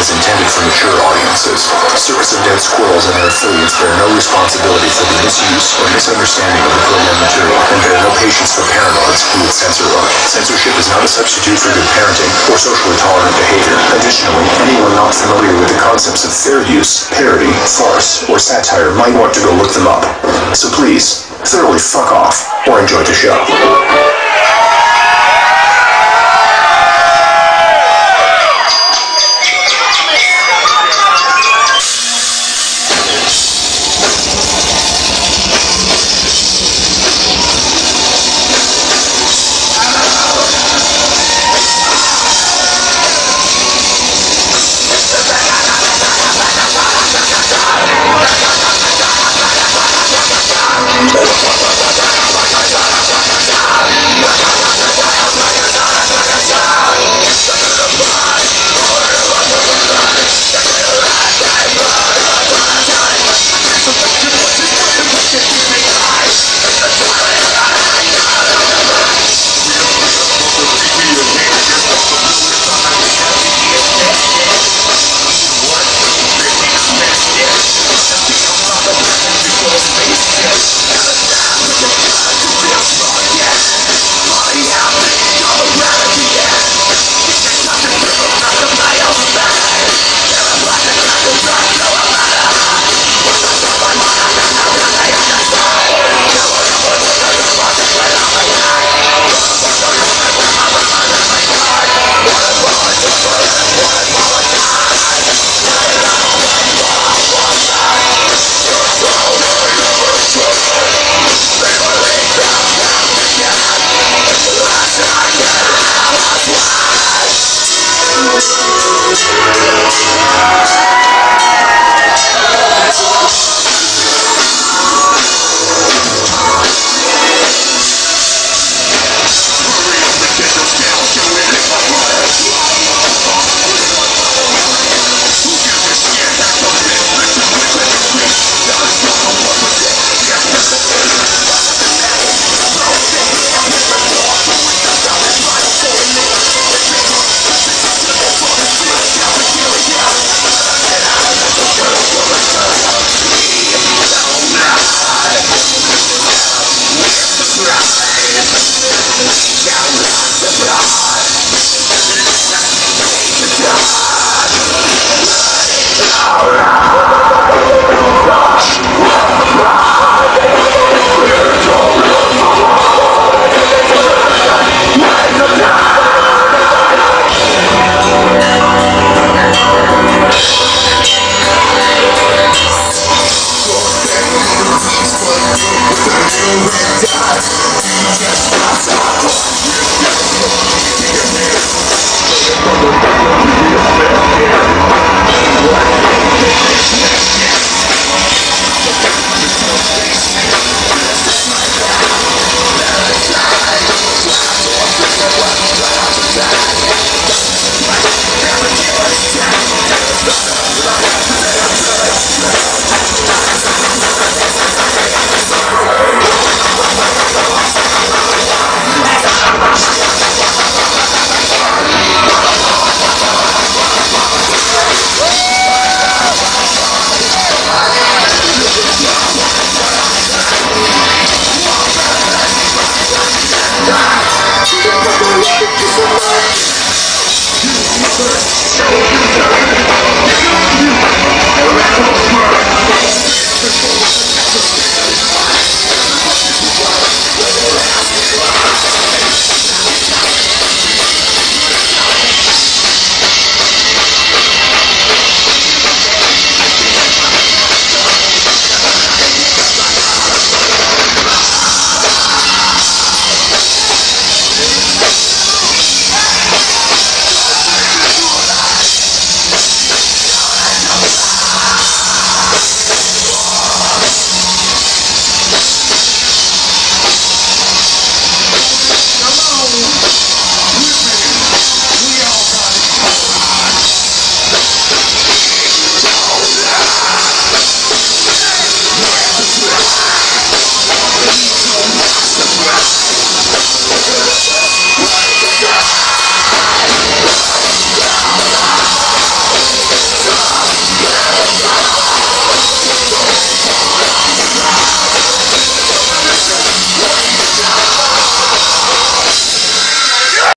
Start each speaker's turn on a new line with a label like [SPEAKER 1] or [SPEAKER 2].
[SPEAKER 1] is intended for mature audiences. Circus of Dead Squirrels and their affiliates bear no responsibility for the misuse or misunderstanding of the program material, and bear no patience for paranoids who would censor art. Censorship is not a substitute for good parenting or socially tolerant behavior. Additionally, anyone not familiar with the concepts of fair use, parody, farce, or satire might want to go look them up. So please, thoroughly fuck off, or enjoy the show.